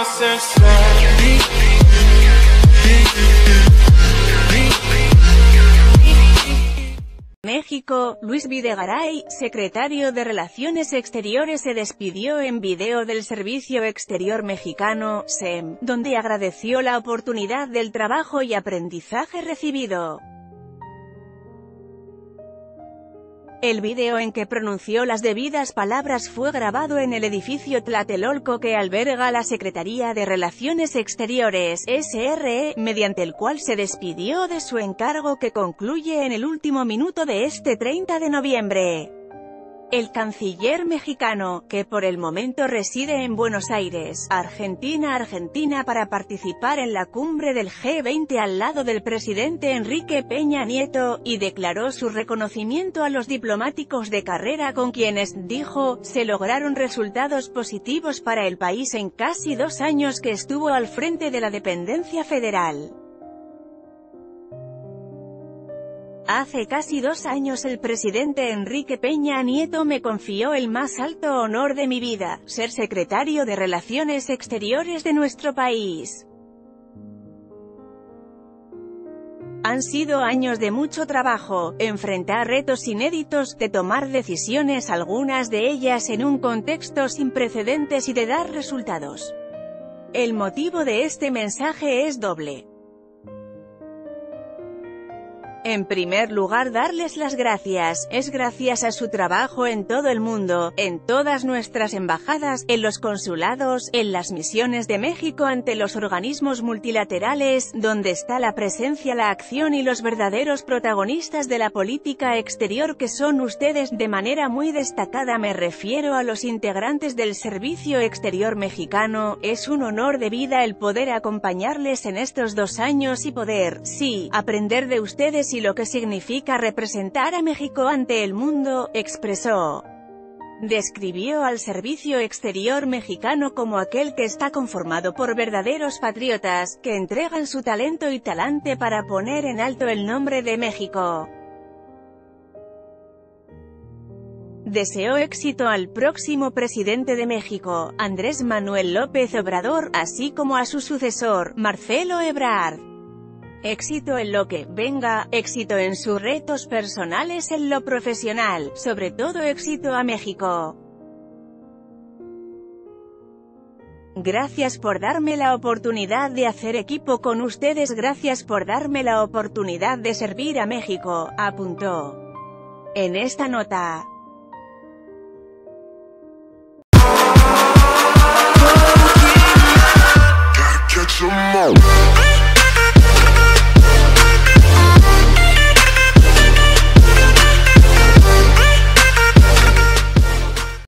México, Luis Videgaray, secretario de Relaciones Exteriores, se despidió en video del Servicio Exterior Mexicano, SEM, donde agradeció la oportunidad del trabajo y aprendizaje recibido. El video en que pronunció las debidas palabras fue grabado en el edificio Tlatelolco que alberga la Secretaría de Relaciones Exteriores, SRE, mediante el cual se despidió de su encargo que concluye en el último minuto de este 30 de noviembre. El canciller mexicano, que por el momento reside en Buenos Aires, Argentina, para participar en la cumbre del G20 al lado del presidente Enrique Peña Nieto, y declaró su reconocimiento a los diplomáticos de carrera con quienes, dijo, se lograron resultados positivos para el país en casi 2 años que estuvo al frente de la dependencia federal. Hace casi 2 años el presidente Enrique Peña Nieto me confió el más alto honor de mi vida, ser secretario de Relaciones Exteriores de nuestro país. Han sido años de mucho trabajo, enfrentar retos inéditos, de tomar decisiones, algunas de ellas en un contexto sin precedentes, y de dar resultados. El motivo de este mensaje es doble. En primer lugar, darles las gracias. Es gracias a su trabajo en todo el mundo, en todas nuestras embajadas, en los consulados, en las misiones de México ante los organismos multilaterales, donde está la presencia, la acción y los verdaderos protagonistas de la política exterior que son ustedes. De manera muy destacada me refiero a los integrantes del Servicio Exterior Mexicano. Es un honor de vida el poder acompañarles en estos 2 años y poder, sí, aprender de ustedes y lo que significa representar a México ante el mundo, expresó. Describió al Servicio Exterior Mexicano como aquel que está conformado por verdaderos patriotas, que entregan su talento y talante para poner en alto el nombre de México. Deseó éxito al próximo presidente de México, Andrés Manuel López Obrador, así como a su sucesor, Marcelo Ebrard. Éxito en lo que venga, éxito en sus retos personales, en lo profesional, sobre todo éxito a México. Gracias por darme la oportunidad de hacer equipo con ustedes, gracias por darme la oportunidad de servir a México, apuntó. En esta nota. Catch 'em all.